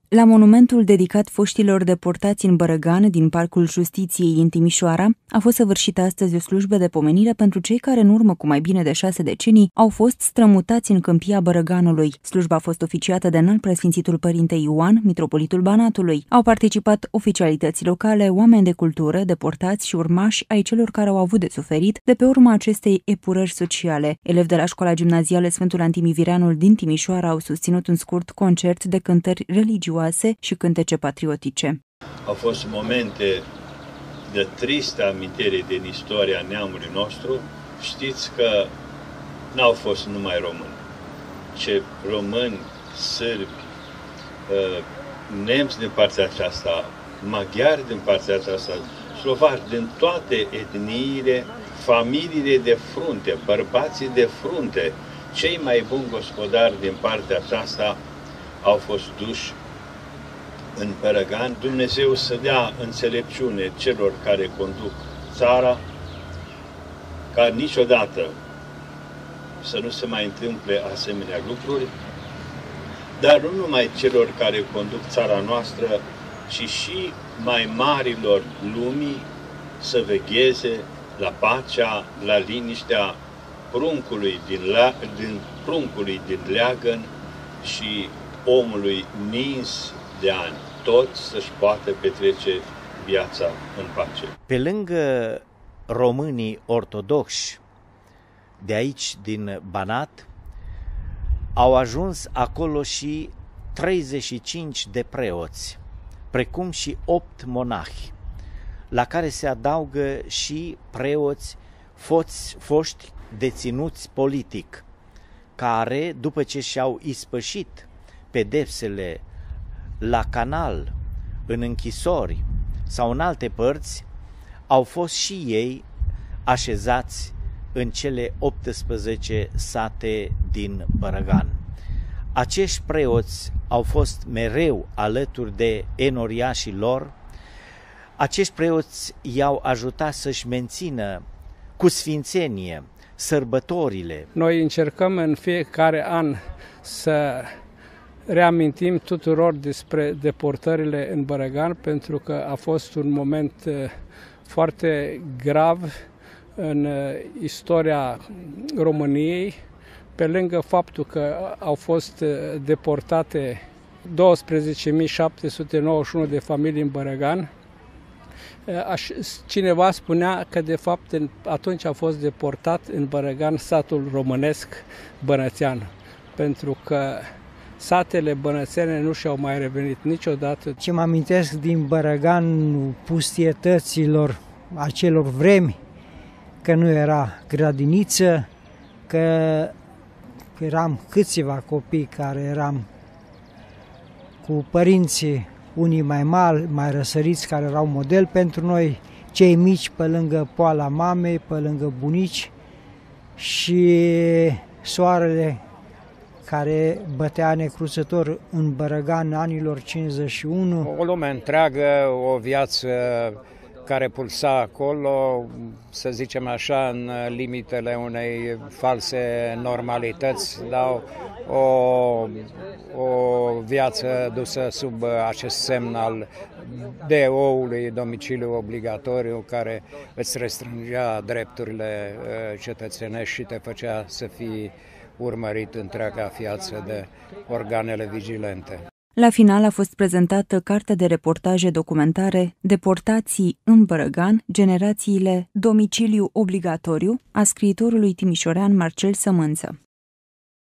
La monumentul dedicat foștilor deportați în Bărăgan din Parcul Justiției din Timișoara a fost săvârșită astăzi o slujbă de pomenire pentru cei care în urmă cu mai bine de 6 decenii au fost strămutați în Câmpia Bărăganului. Slujba a fost oficiată de Înalt Preasfințitul Părinte Ioan, mitropolitul Banatului. Au participat oficialități locale, oameni de cultură, deportați și urmași ai celor care au avut de suferit de pe urma acestei epurări sociale. Elevi de la Școala Gimnazială Sfântul Antimivireanul din Timișoara au susținut un scurt concert de cântări religioase și cântece patriotice. Au fost momente de tristă amintire din istoria neamului nostru. Știți că n-au fost numai români, ci români, sârbi, nemți din partea aceasta, maghiari din partea aceasta, slovaci, din toate etniile, familiile de frunte, bărbații de frunte, cei mai buni gospodari din partea aceasta au fost duși în Bărăgan. Dumnezeu să dea înțelepciune celor care conduc țara, ca niciodată să nu se mai întâmple asemenea lucruri, dar nu numai celor care conduc țara noastră, ci și mai marilor lumii să vegheze la pacea, la liniștea pruncului din leagăn și omului nins de ani, toți să-și poată petrece viața în pace. Pe lângă românii ortodoxi de aici, din Banat, au ajuns acolo și 35 de preoți, precum și 8 monahi, la care se adaugă și preoți foști deținuți politic, care, după ce și-au ispășit pedepsele la canal, în închisori sau în alte părți, au fost și ei așezați în cele 18 sate din Bărăgan. Acești preoți au fost mereu alături de enoriașii lor. Acești preoți i-au ajutat să-și mențină cu sfințenie sărbătorile. Noi încercăm în fiecare an să reamintim tuturor despre deportările în Bărăgan, pentru că a fost un moment foarte grav în istoria României, pe lângă faptul că au fost deportate 12.791 de familii în Bărăgan. Cineva spunea că de fapt atunci a fost deportat în Bărăgan satul românesc bănățean, pentru că satele bănățene nu și-au mai revenit niciodată. Ce mă amintesc din Bărăgan, pustietăților acelor vremi, că nu era grădiniță, că eram câțiva copii care eram cu părinții, unii mai mari, mai răsăriți, care erau model pentru noi, cei mici pe lângă poala mamei, pe lângă bunici, și soarele care bătea necruțător în Bărăgan anilor 51. O lume întreagă, o viață care pulsa acolo, să zicem așa, în limitele unei false normalități, dar o viață dusă sub acest semn al DO-ului, domiciliu obligatoriu, care îți restrângea drepturile cetățenești și te făcea să fii urmărit întreaga viață de organele vigilente. La final a fost prezentată cartea de reportaje documentare Deportații în Bărăgan, generațiile, domiciliu obligatoriu, a scriitorului timișorean Marcel Sămânță.